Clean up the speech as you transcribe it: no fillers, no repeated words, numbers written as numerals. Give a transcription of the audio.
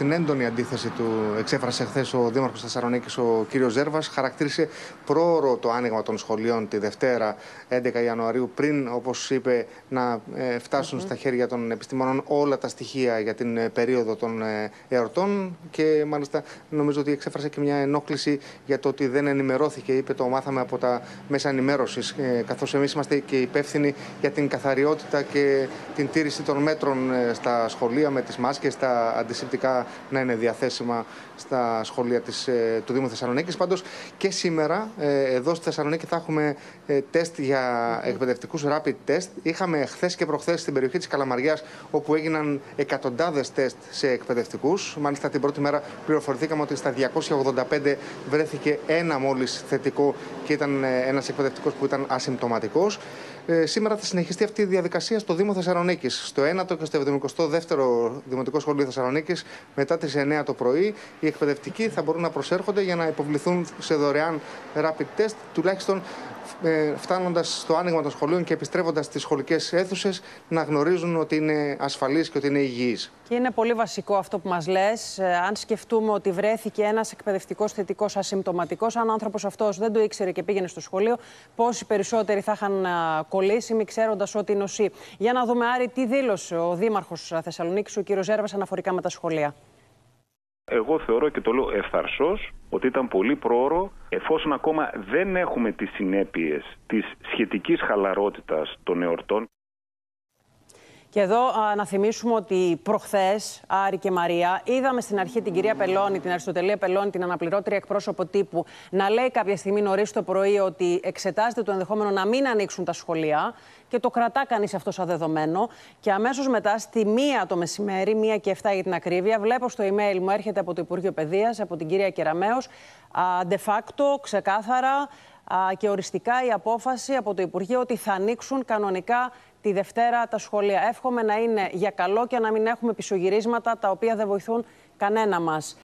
την έντονη αντίθεση του εξέφρασε χθες ο Δήμαρχος Θεσσαλονίκης, ο κ. Ζέρβας. Χαρακτήρισε πρόωρο το άνοιγμα των σχολείων τη Δευτέρα 11 Ιανουαρίου, πριν, όπως είπε, να φτάσουν στα χέρια των επιστημόνων όλα τα στοιχεία για την περίοδο των εορτών. Και μάλιστα νομίζω ότι εξέφρασε και μια ενόχληση για το ότι δεν ενημερώθηκε. Είπε, το μάθαμε από τα μέσα ενημέρωσης, καθώς εμείς είμαστε και υπεύθυνοι για την καθαριότητα και την τήρηση των μέτρων στα σχολεία, με τις μάσκες, τα αντισηπτικά να είναι διαθέσιμα στα σχολεία του Δήμου Θεσσαλονίκης. Πάντως και σήμερα εδώ στη Θεσσαλονίκη θα έχουμε τεστ για εκπαιδευτικούς, rapid test. Είχαμε χθες και προχθές στην περιοχή της Καλαμαριάς, όπου έγιναν εκατοντάδες τεστ σε εκπαιδευτικούς. Μάλιστα την πρώτη μέρα πληροφορηθήκαμε ότι στα 285 βρέθηκε ένα μόλις θετικό και ήταν ένας εκπαιδευτικός που ήταν ασυμπτωματικός. Σήμερα θα συνεχιστεί αυτή η διαδικασία στο Δήμο Θεσσαλονίκης. Στο 1ο και στο 72ο Δημοτικό Σχολείο Θεσσαλονίκης, μετά τις 9 το πρωί, οι εκπαιδευτικοί θα μπορούν να προσέρχονται για να υποβληθούν σε δωρεάν rapid test, τουλάχιστον φτάνοντας στο άνοιγμα των σχολείων και επιστρέφοντας στις σχολικές αίθουσες, να γνωρίζουν ότι είναι ασφαλείς και ότι είναι υγιείς. Και είναι πολύ βασικό αυτό που μας λες. Αν σκεφτούμε ότι βρέθηκε ένας εκπαιδευτικός θετικός ασυμπτωματικός, αν ο άνθρωπος αυτός δεν το ήξερε και πήγαινε στο σχολείο, πόσοι περισσότεροι θα είχαν κολλήσει, μη ξέροντας ότι νοσεί. Για να δούμε, Άρη, τι δήλωσε ο Δήμαρχος Θεσσαλονίκης, ο κ. Ζέρβας, αναφορικά με τα σχολεία. Εγώ θεωρώ, και το λέω ευθαρσώς, ότι ήταν πολύ πρόωρο, εφόσον ακόμα δεν έχουμε τις συνέπειες της σχετικής χαλαρότητας των εορτών. Και εδώ να θυμίσουμε ότι προχθές, Άρη και Μαρία, είδαμε στην αρχή την κυρία Πελώνη, την Αριστοτελεία Πελώνη, την αναπληρώτρια εκπρόσωπο τύπου, να λέει κάποια στιγμή νωρίς το πρωί ότι εξετάζεται το ενδεχόμενο να μην ανοίξουν τα σχολεία, και το κρατά κανείς αυτό σαν δεδομένο. Και αμέσως μετά, στη 1 το μεσημέρι, 1 και 7 για την ακρίβεια, βλέπω στο email μου, έρχεται από το Υπουργείο Παιδείας, από την κυρία Κεραμέως, de facto, ξεκάθαρα και οριστικά η απόφαση από το Υπουργείο ότι θα ανοίξουν κανονικά τη Δευτέρα τα σχολεία. Εύχομαι να είναι για καλό και να μην έχουμε πισωγυρίσματα τα οποία δεν βοηθούν κανένα μας.